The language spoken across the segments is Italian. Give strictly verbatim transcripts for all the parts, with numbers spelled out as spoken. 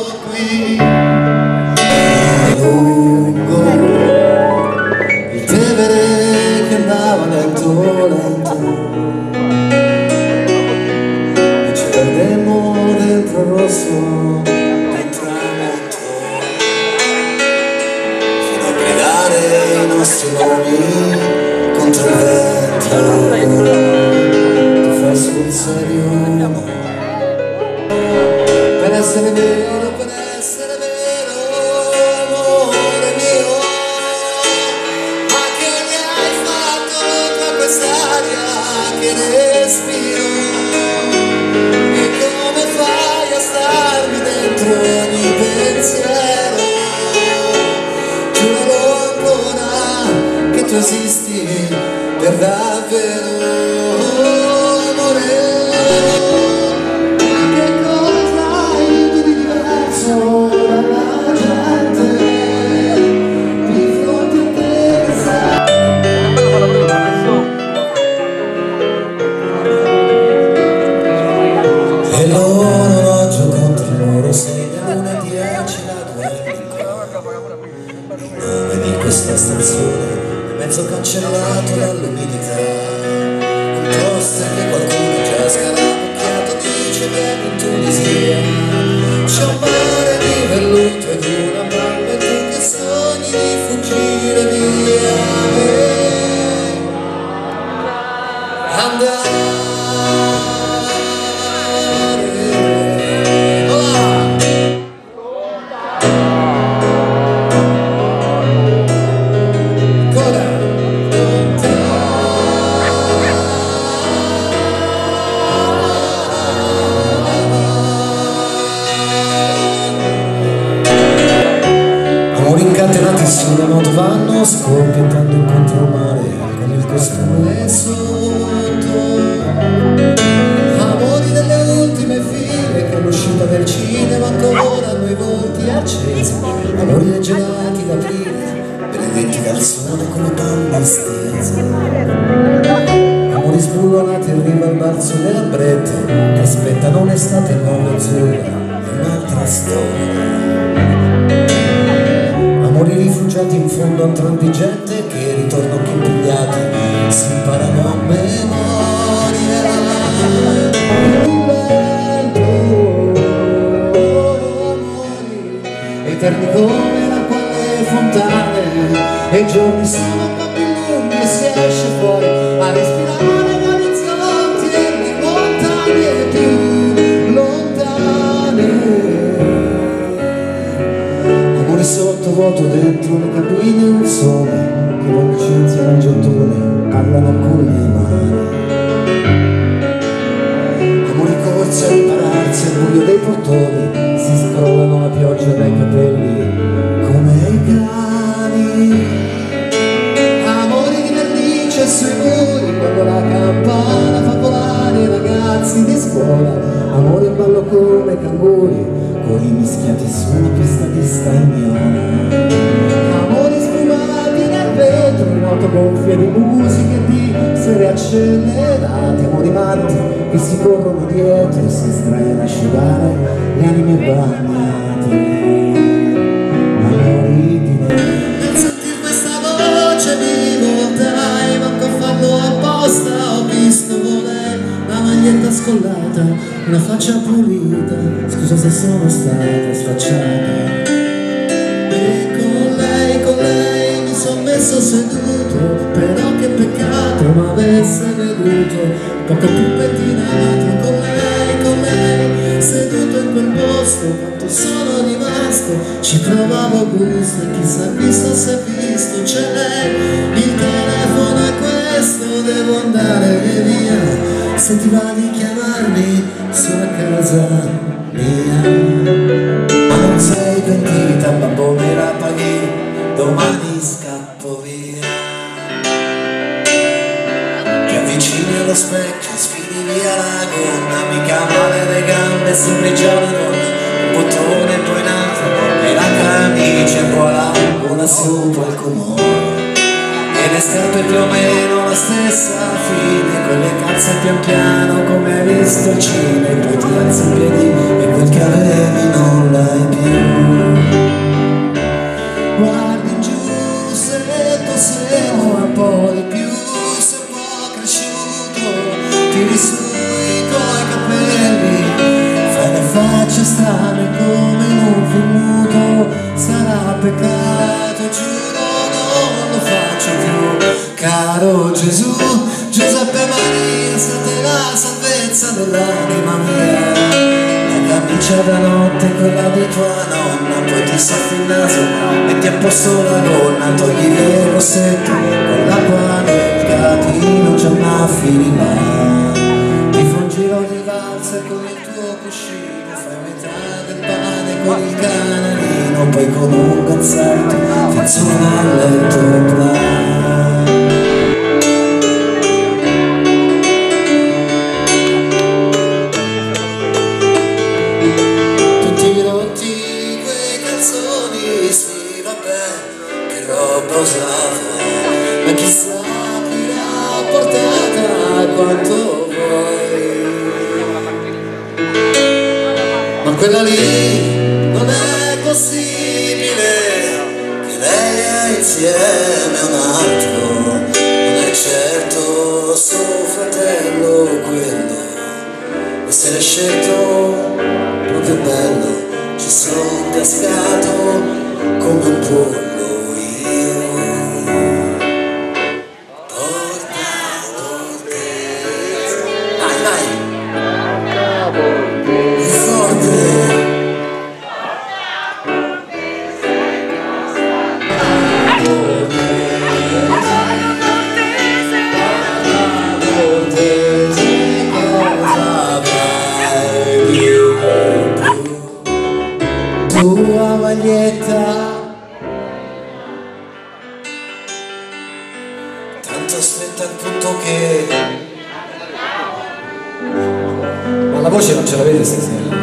qui. E lungo il Tevere che andava lento lento, e ci perdemmo dentro il rosso, dentro il vento, fino a gridare i nostri nomi contro il vento. Ti fai sul serio, per essere vero, per essere vero, amore mio. Ma che mi hai fatto con quest'aria che respiro? E come fai a starmi dentro ogni pensiero? Giuro ancora che tu esisti per davvero. Questa stazione è mezzo cancellato dall'umidità, un poster che qualcuno già scarabocchiato dice vieni in Tunisia. C'è un mare di velluto ed una bamba e tu che sogni di fuggire via e andare. Incatenati sulla notte vanno scoppiettando in contromare con il costume sotto. Amori delle ultime file che all'uscita del cinema ancora hanno i volti accesi. Amori dei gelati d'aprile benedetti dal sole come donne stese. Amori sbullonati in riva al balzo delle lambrette che aspettano un'estate nuova e azzurra e un'altra storia. Amori rifugiati in fondo a un tram di gente che ritorno che impigliati si imparano a memoria. Il vento, amori eterni come l'acqua alle fontane, e i giorni sono un po' più lunghi e si esce fuori a respirare gli orizzonti e le montagne più lontane. Sottovuoto dentro le cabine un sole che vuole licenzia il gettone parlano con le mani. Amori corsi a ripararsi al buio dei portoni, si scrollano la pioggia dai capelli come i cani. Amori di vernice sui muri quando la campana fa volare i ragazzi di scuola. Amori a ballo come canguri, cori mischiati su una pista di stagnola. Amori sfumati nel vetro in autogonfie di musiche di serie accelerate. Amori matti che si corrono dietro e si estraiano a asciugare le anime bagnate. Amori di neve. Nel sentir questa voce vivo, dai, manco a farlo apposta. Ho visto lei, la maglietta scollata, una faccia pulita, scusa se sono stata sfacciata. E con lei, con lei mi son messo seduto, però che peccato m'avesse veduto poco più pettinato. Con lei, con lei, seduto in quel posto, quanto sono rimasto, ci provavo gusto e chi s'ha visto s'è visto. C'è lei, il telefono è questo, devo andare via. Se ti va di chiamarmi sulla casa mia. Ma non sei pentita, babbo me la paghi, domani scappo via. Ti avvicini allo specchio, sfidi via la gonna, mica male le gambe, sembri già una donna. Un bottone poi in alto e la camicia e voilà, una sopra al comune. E le scarpe più o meno la stessa fine, quelle calze pian piano come hai visto al cinema, e poi ti alzi in piedi e quel che avevi non l'hai più. strane come in un film muto, sarà peccato, giuro non lo faccio più. Caro Gesù, Giuseppe Maria, state la salvezza dell'anima mia. La camicia da notte, quella di tua nonna, poi ti soffi il naso, metti a posto la gonna, togli il rossetto con l'acqua nel catino, già m'affili là. Ti fa un giro di valzer con il tuo cuscino, fai metà del pane con il canarino, poi con un cazzetto ti suona il letto là. Ma chissà chi l'ha portata quanto vuoi, ma quella lì non è possibile che lei è insieme a un altro, non è certo suo fratello quello, e se l'è scelto proprio bello, ci sono cascato come un pollo. Tua maglietta, tanto aspetta il punto che... Ma la voce non ce l'avete stasera?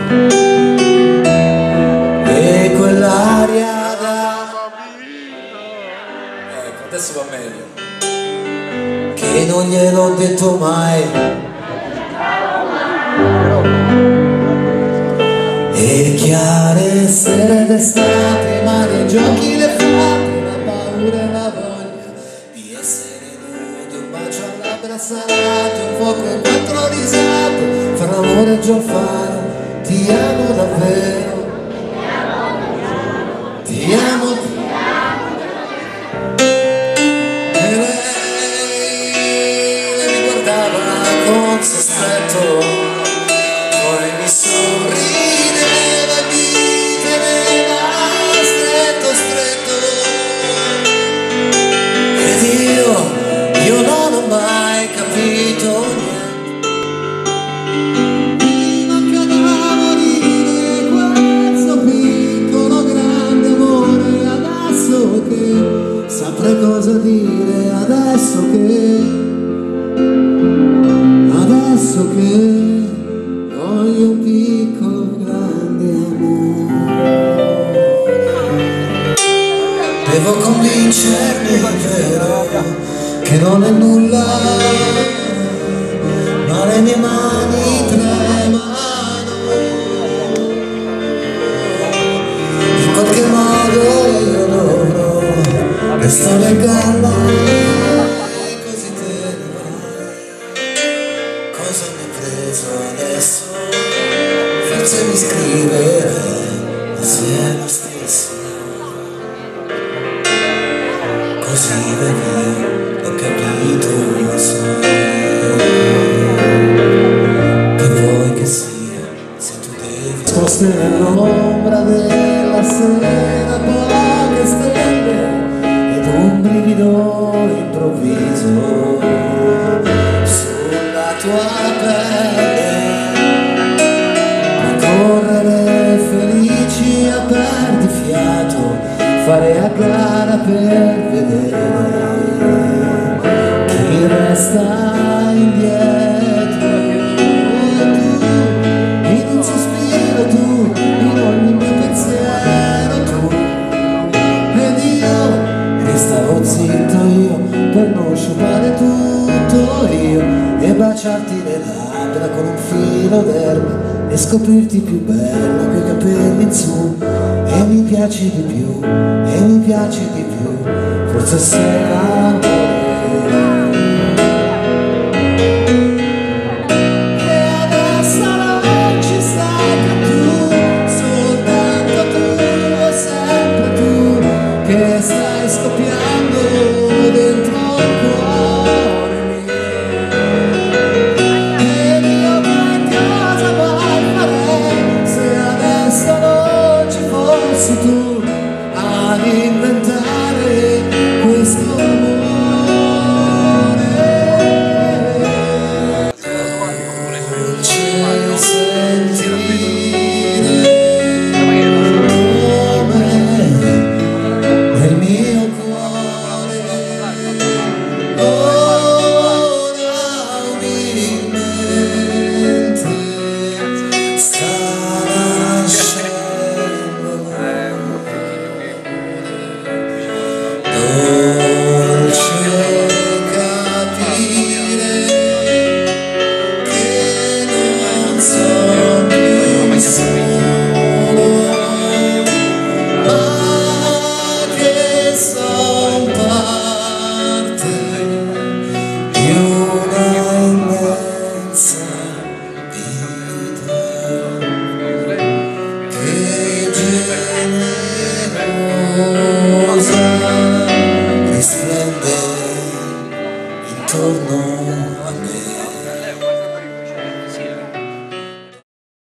E quell'aria da... Ecco, adesso va meglio. Che non gliel'ho detto mai. E chiare sere d'estate, mare, giochi, le fate, la paura e la voglia di essere nudo, un bacio a labbra salate, un fuoco e quattro risate, fra l'amore e già il faro, ti amo davvero, ti amo, ti amo davvero. E lei, lei mi guardava con sospetto, poi mi sorrideva, io non ho mai capito niente. Mi manca da morire questo piccolo grande amore, adesso che saprei cosa dire, adesso che, adesso che voglio un piccolo grande amore. Devo convincermi, vero, che non è nulla, ma le mie mani tremano. In qualche modo io dovrò restare a galla, così te ne vai. Cosa mi hai preso adesso? Forse mi scriverai, ma se è lo stesso. Così vedi, ho capito, io so che vuoi che sia, se tu devi nascoste nell'ombra della sera, poche stelle ed un brivido improvviso sulla tua pelle, a correre felici a perdifiato, fare a gara per vedere chi resta indietro. Tu, in un sospiro tu, in ogni mio pensiero tu, ed io, e stavo zitto io, per non sciupare tutto io, e baciarti le labbra con un filo d'erba, e scoprirti più bella coi capelli in su, e mi piaci di più, e mi piaci di più, forse sei anche